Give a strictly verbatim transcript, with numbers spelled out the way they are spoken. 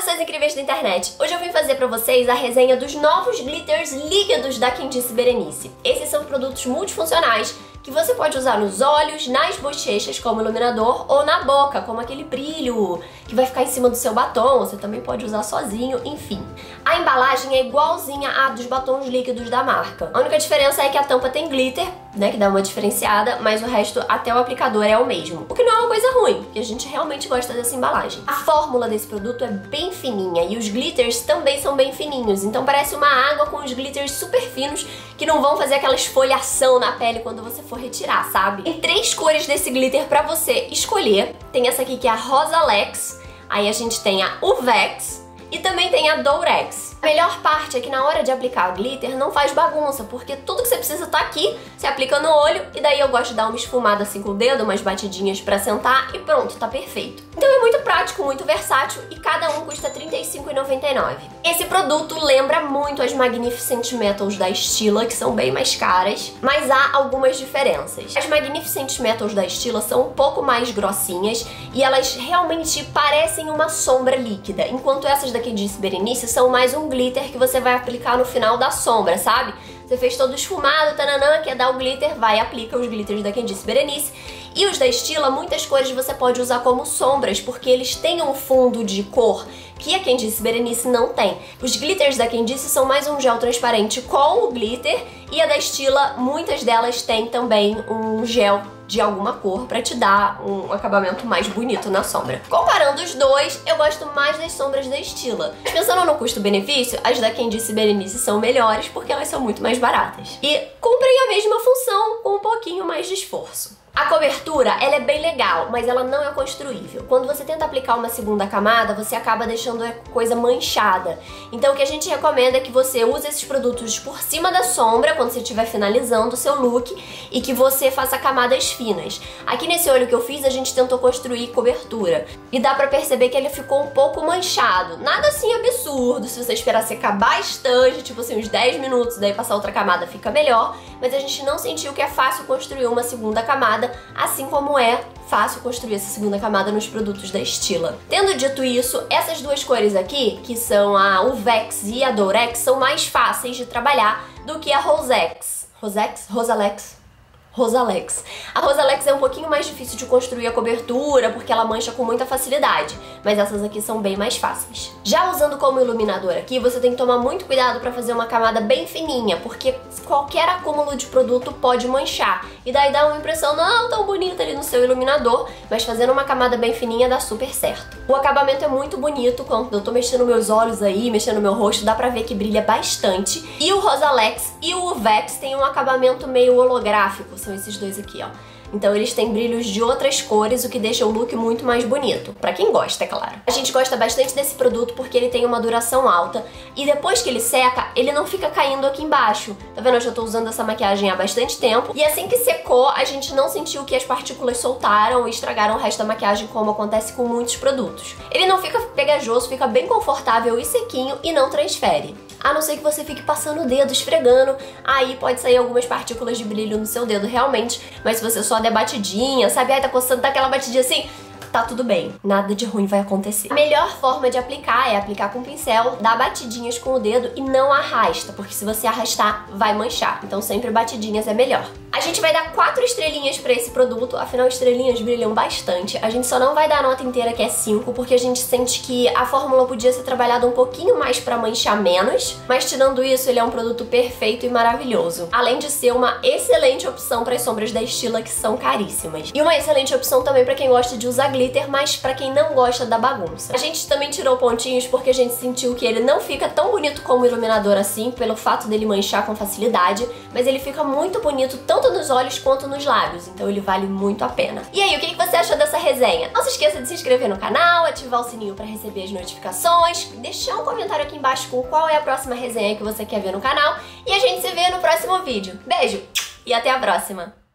pessoas incríveis da internet! Hoje eu vim fazer pra vocês a resenha dos novos glitters líquidos da Quem Disse Berenice. Esses são produtos multifuncionais que você pode usar nos olhos, nas bochechas como iluminador ou na boca, como aquele brilho que vai ficar em cima do seu batom. Você também pode usar sozinho, enfim. A embalagem é igualzinha à dos batons líquidos da marca. A única diferença é que a tampa tem glitter, né, que dá uma diferenciada, mas o resto, até o aplicador, é o mesmo. O que não é uma coisa ruim, porque a gente realmente gosta dessa embalagem. A fórmula desse produto é bem fininha e os glitters também são bem fininhos, então parece uma água com os glitters super finos que não vão fazer aquela esfoliação na pele quando você for retirar, sabe? Tem três cores desse glitter pra você escolher. Tem essa aqui que é a Rosalex, aí a gente tem a Uvex e também tem a Dourex. A melhor parte é que na hora de aplicar o glitter não faz bagunça, porque tudo que você precisa tá aqui, você aplica no olho e daí eu gosto de dar uma esfumada assim com o dedo, umas batidinhas pra sentar e pronto, tá perfeito. Então é muito prático, muito versátil e cada um custa trinta e cinco reais e noventa e nove centavos. Esse produto lembra muito as Magnificent Metals da Stila, que são bem mais caras, mas há algumas diferenças. As Magnificent Metals da Stila são um pouco mais grossinhas e elas realmente parecem uma sombra líquida, enquanto essas da Quem Disse Berenice são mais um glitter que você vai aplicar no final da sombra, sabe? Você fez todo esfumado, tananã, quer dar o glitter, vai e aplica os glitters da Quem Disse Berenice. E os da Stila, muitas cores você pode usar como sombras, porque eles têm um fundo de cor que a Quem Disse Berenice não tem. Os glitters da Quem Disse são mais um gel transparente com o glitter, e a da Stila, muitas delas têm também um gel de alguma cor pra te dar um acabamento mais bonito na sombra. Comparando os dois, eu gosto mais das sombras da Stila. Pensando no custo-benefício, as da Quem Disse Berenice são melhores porque elas são muito mais baratas. E cumprem a mesma função com um pouquinho mais de esforço. A cobertura, ela é bem legal, mas ela não é construível. Quando você tenta aplicar uma segunda camada, você acaba deixando a coisa manchada. Então o que a gente recomenda é que você use esses produtos por cima da sombra, quando você estiver finalizando o seu look, e que você faça camadas finas. Aqui nesse olho que eu fiz, a gente tentou construir cobertura. E dá pra perceber que ele ficou um pouco manchado. Nada assim absurdo, se você esperar secar bastante, tipo assim, uns dez minutos, daí passar outra camada fica melhor. Mas a gente não sentiu que é fácil construir uma segunda camada, assim como é fácil construir essa segunda camada nos produtos da Stila. Tendo dito isso, essas duas cores aqui, que são a Uvex e a Dourex, são mais fáceis de trabalhar do que a Rosex. Rosex? Rosalex? Rosalex. A Rosalex é um pouquinho mais difícil de construir a cobertura, porque ela mancha com muita facilidade, mas essas aqui são bem mais fáceis. Já usando como iluminador aqui, você tem que tomar muito cuidado para fazer uma camada bem fininha, porque qualquer acúmulo de produto pode manchar, e daí dá uma impressão não tão bonita ali no seu iluminador, mas fazendo uma camada bem fininha dá super certo. O acabamento é muito bonito, quando eu tô mexendo meus olhos aí, mexendo meu rosto, dá pra ver que brilha bastante. E o Rosalex e o Uvex têm um acabamento meio holográfico, são esses dois aqui, ó. Então eles têm brilhos de outras cores, o que deixa o look muito mais bonito. Pra quem gosta, é claro. A gente gosta bastante desse produto porque ele tem uma duração alta e depois que ele seca, ele não fica caindo aqui embaixo. Tá vendo? Eu já tô usando essa maquiagem há bastante tempo e assim que secou, a gente não sentiu que as partículas soltaram e estragaram o resto da maquiagem, como acontece com muitos produtos. Ele não fica pegajoso, fica bem confortável e sequinho e não transfere. A não ser que você fique passando o dedo, esfregando, aí pode sair algumas partículas de brilho no seu dedo, realmente. Mas se você só der batidinha, sabe? Ai, tá coçando, tá aquela batidinha assim, tá tudo bem, nada de ruim vai acontecer. A melhor forma de aplicar é aplicar com o pincel, dar batidinhas com o dedo e não arrasta, porque se você arrastar, vai manchar. Então sempre batidinhas é melhor. A gente vai dar quatro estrelinhas pra esse produto, afinal estrelinhas brilham bastante. A gente só não vai dar a nota inteira, que é cinco, porque a gente sente que a fórmula podia ser trabalhada um pouquinho mais pra manchar menos, mas tirando isso, ele é um produto perfeito e maravilhoso. Além de ser uma excelente opção para as sombras da Stila, que são caríssimas. E uma excelente opção também pra quem gosta de usar glitter, mas pra quem não gosta da bagunça. A gente também tirou pontinhos porque a gente sentiu que ele não fica tão bonito como iluminador assim, pelo fato dele manchar com facilidade, mas ele fica muito bonito tanto nos olhos quanto nos lábios, então ele vale muito a pena. E aí, o que você achou dessa resenha? Não se esqueça de se inscrever no canal, ativar o sininho para receber as notificações, deixar um comentário aqui embaixo com qual é a próxima resenha que você quer ver no canal, e a gente se vê no próximo vídeo. Beijo e até a próxima!